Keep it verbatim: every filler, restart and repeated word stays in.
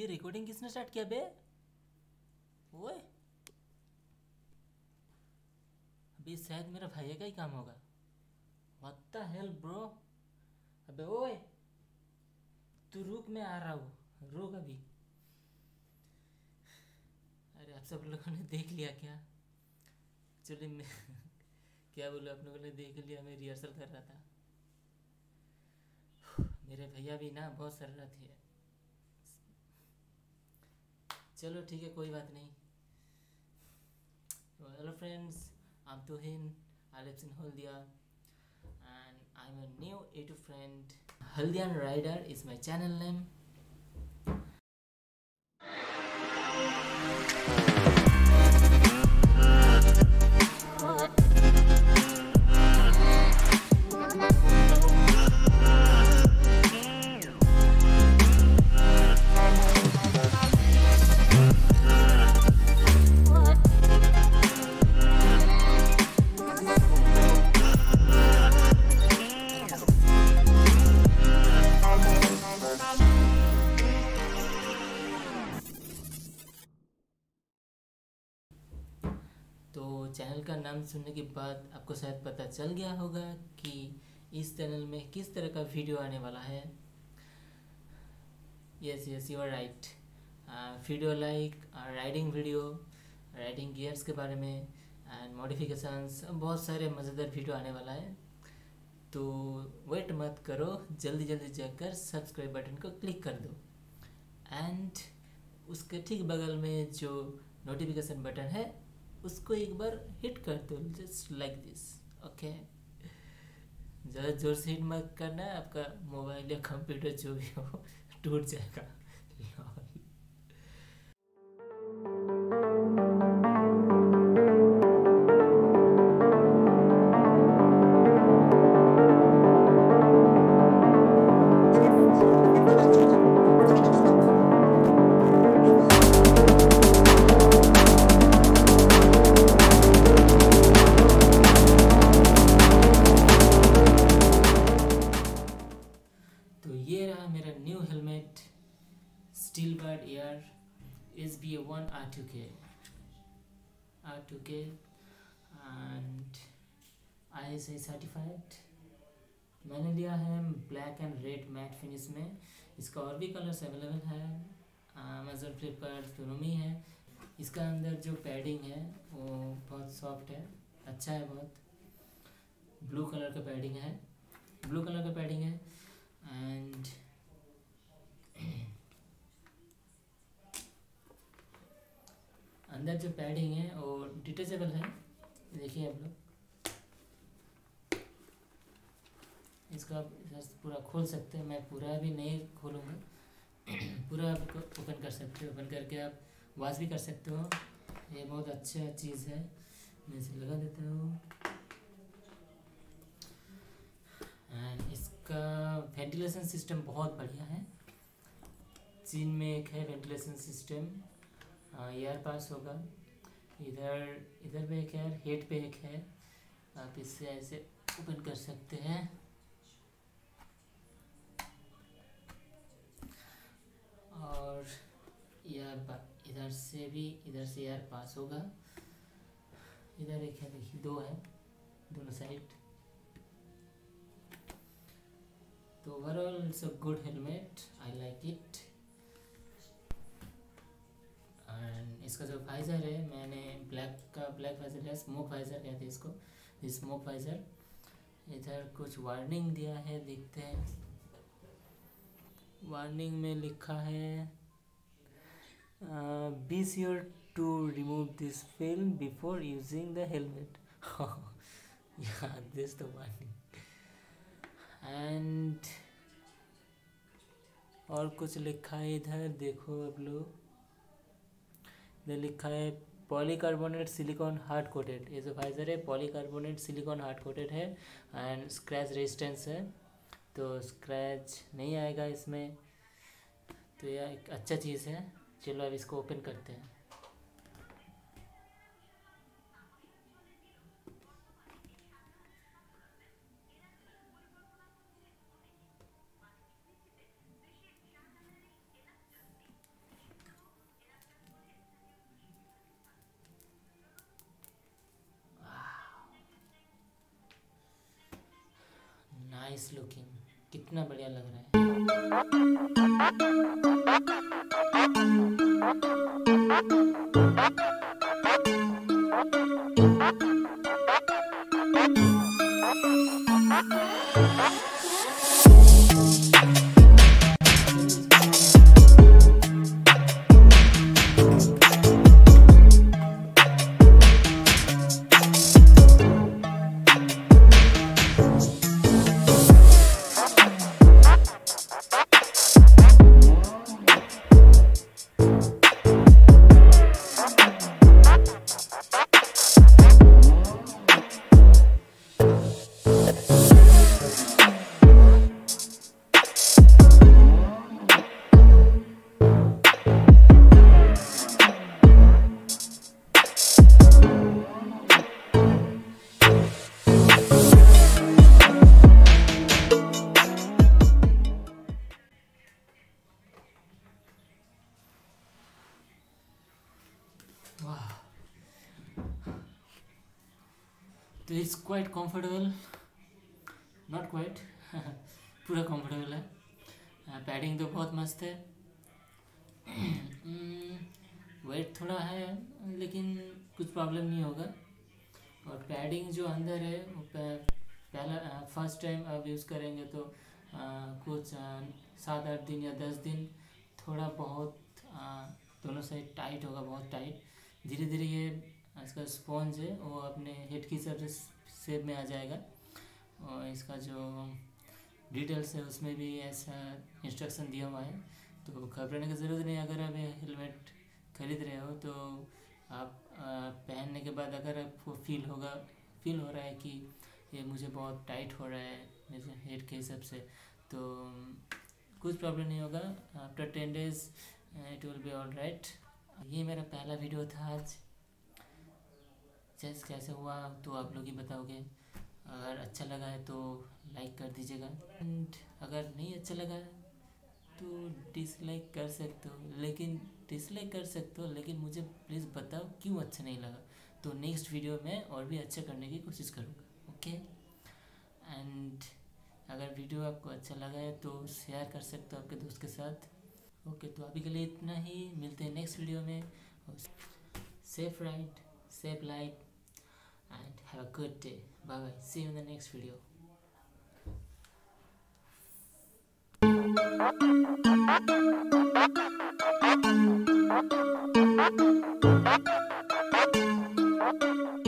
Recording किसने start किया बे? ओए अभी शायद मेरा भैया का ही काम होगा। What the hell bro. अबे ओए तू रुक, मैं आ रहा हूँ, रुक अभी। अरे आप सब लोगों ने देख लिया क्या? चलिए मैं क्या बोलूँ, आप लोगों ने देख लिया, मैं रिहर्सल कर रहा था। मेरे भैया भी ना बहुत शरारती है। चलो ठीक है, कोई बात नहीं। Hello friends, I'm Tuhin. I live in Haldia and I'm a new YouTube friend. Haldian Rider is my channel name. तो चैनल का नाम सुनने के बाद आपको शायद पता चल गया होगा कि इस चैनल में किस तरह का वीडियो आने वाला है। Yes yes you are right. Video like riding video, riding gears के बारे में एंड मॉडिफिकेशंस, बहुत सारे मज़ेदार वीडियो आने वाला है। तो वेट मत करो, जल्दी जल्दी जाकर सब्सक्राइब बटन को क्लिक कर दो एंड उसके ठीक बगल में जो नोटिफिकेशन बटन है उसको एक बार हिट कर दो, जस्ट लाइक दिस। ओके, ज़्यादा जोर से हिट मत करना, आपका मोबाइल या कंप्यूटर जो भी हो टूट जाएगा। ये रहा मेरा new helmet, Steelbird Air S B A one R two K R two K and I S A certified. मैंने लिया है black and red matte finish में। इसका और भी कलर्स अवेलेबल है, अमेज़न फ्लिपकार्ट दोनों में है। इसका अंदर जो पैडिंग है वो बहुत सॉफ्ट है, अच्छा है बहुत। ब्लू कलर का पैडिंग है, ब्लू कलर का पैडिंग है एंड अंदर जो पैडिंग है वो डिटेचेबल है। देखिए आप लोग, इसका पूरा खोल सकते हैं। मैं पूरा भी नहीं खोलूँगा, पूरा आपको ओपन कर सकते हो, ओपन करके आप वॉश भी कर सकते हो। ये बहुत अच्छा चीज़ है, मैं इसे लगा देता हूँ। एंड इसका वेंटिलेशन सिस्टम बहुत बढ़िया है। चीन में एक है वेंटिलेशन सिस्टम, एयर पास होगा। इधर इधर पे एक है, हेड पे एक है। आप इससे ऐसे ओपन कर सकते हैं और एयर इधर से भी, इधर से एयर पास होगा। इधर एक है, देखिए दो है दोनों साइड। तो overall it's a good helmet, I like it. And इसका जो वाइजर है, मैंने ब्लैक का ब्लैक वाइजर लिया, स्मोक वाइजर कहते हैं इसको, स्मोक वाइजर। इधर कुछ वार्निंग दिया है, देखते हैं। वार्निंग में लिखा है be sure to remove this film before using the helmet. या दिस द वार्निंग। एंड और कुछ लिखा है इधर, देखो आप लोग, इधर लिखा है पॉलीकार्बोनेट सिलिकॉन हार्ड कोटेड। ये जो वाइजर है पॉलीकार्बोनेट सिलिकॉन हार्ड कोटेड है एंड स्क्रैच रेजिस्टेंस है, तो स्क्रैच नहीं आएगा इसमें। तो यह एक अच्छा चीज़ है। चलो अब इसको ओपन करते हैं। नाइस लुकिंग, कितना बढ़िया लग रहा है। वाह, तो it's quite comfortable, not quite पूरा कंफर्टेबल है। पैडिंग तो बहुत मस्त है। वेट थोड़ा है लेकिन कुछ प्रॉब्लम नहीं होगा। और पैडिंग जो अंदर है वो पहला फर्स्ट टाइम अब यूज़ करेंगे तो आ, कुछ आ, सात आठ दिन या दस दिन थोड़ा बहुत आ, दोनों साइड टाइट होगा, बहुत टाइट। धीरे धीरे ये इसका स्पॉन्ज है वो अपने हेड की सब शेप में आ जाएगा। और इसका जो डिटेल्स है उसमें भी ऐसा इंस्ट्रक्शन दिया हुआ है, तो घबराने की ज़रूरत नहीं। अगर आप ये हेलमेट खरीद रहे हो तो आप पहनने के बाद अगर आपको फील होगा फील हो रहा है कि ये मुझे बहुत टाइट हो रहा है मेरे हेड के हिसाब से, तो कुछ प्रॉब्लम नहीं होगा। After ten days it will be all right. ये मेरा पहला वीडियो था आज। जैसे कैसे हुआ तो आप लोग ही बताओगे। अगर अच्छा लगा है तो लाइक कर दीजिएगा, एंड अगर नहीं अच्छा लगा तो डिसलाइक कर सकते हो, लेकिन डिसलाइक कर सकते हो लेकिन मुझे प्लीज़ बताओ क्यों अच्छा नहीं लगा, तो नेक्स्ट वीडियो में और भी अच्छा करने की कोशिश करूँगा। ओके, एंड अगर वीडियो आपको अच्छा लगा है तो शेयर कर सकते हो आपके दोस्त के साथ। ओके, तो अभी के लिए इतना ही, मिलते हैं नेक्स्ट वीडियो में। Safe ride, safe life, and have a good day. Bye bye. See you in the next video.